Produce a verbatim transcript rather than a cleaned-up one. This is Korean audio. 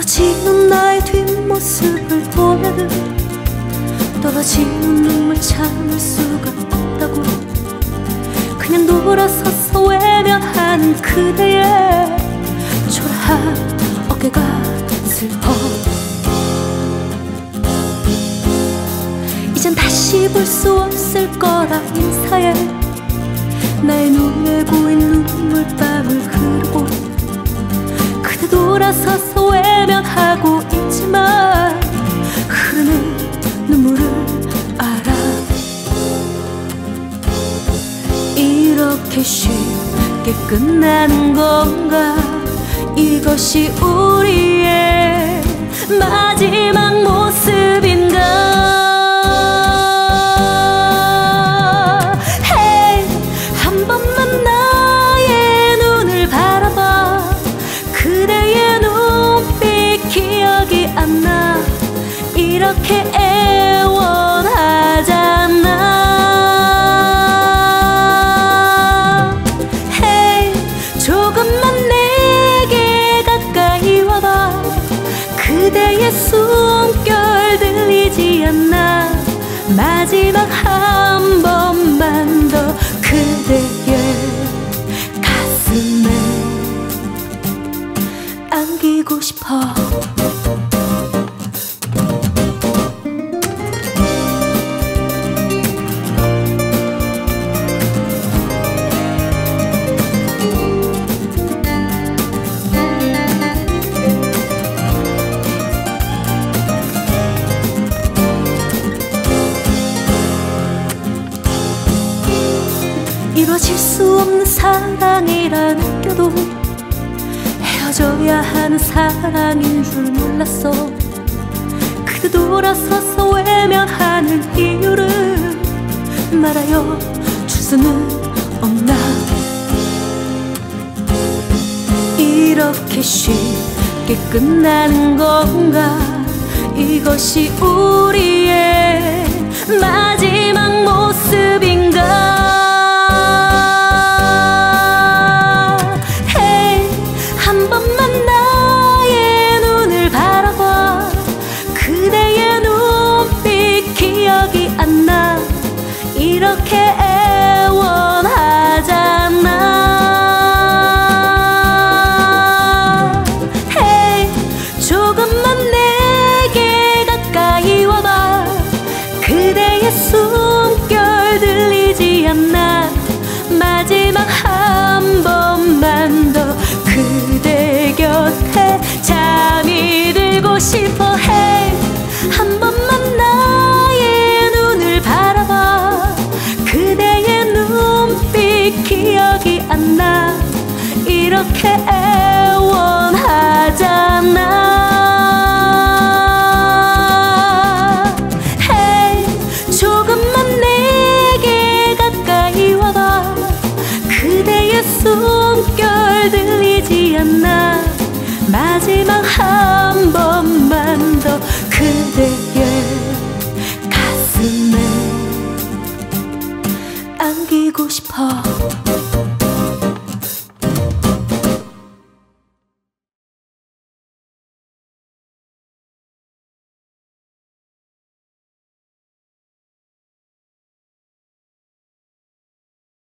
떨어지는 나의 뒷모습을 보면은 떨어지는 눈물 참을 수가 없다고. 그냥 돌아서서 외면하는 그대의 초라한 어깨가 슬퍼. 이젠 다시 볼 수 없을 거라 인사해. 나의 눈에 고인 눈물방울 흐르고 그대 돌아서서 외면하고 있지만 흐르는 눈물을 알아. 이렇게 쉽게 끝나는 건가? 이것이 우리의 마지막 모습인가? Hey, 한 번만 나의 눈을 바라봐. 그대의 눈빛 기억이 안 나. 이렇게 애원하잖아. Hey, 조금만 내게 가까이 와봐. 그대의 숨결 들리지 않나. 마지막 한 번만 더 그대의 가슴에 안기고 싶어. 이루어질 수 없는 사랑이라 느껴도 헤어져야 하는 사랑인 줄 몰랐어. 그대 돌아서서 외면하는 이유를 말하여 줄 수는 없나. 이렇게 쉽게 끝나는 건가? 이것이 우리의 마지막 모습인가? 한 번만 나의 눈을 바라봐. 그대의 눈빛 기억이 안 나. 이렇게 애원하잖아. Hey, 조금만 내게 가까이 와봐. 그대의 숨결 들리지 않나. 마지막 한 번만 더 그대 곁에 잠이 들고 싶어. Hey, 한 번만 나의 눈을 바라봐. 그대의 눈빛 기억이 안 나. 이렇게 애원하잖아. Hey, 조금만 내게 가까이 와봐. 그대의 숨결 들리지 않나. 마지막 한 번만 더 그대의 가슴에 안기고 싶어.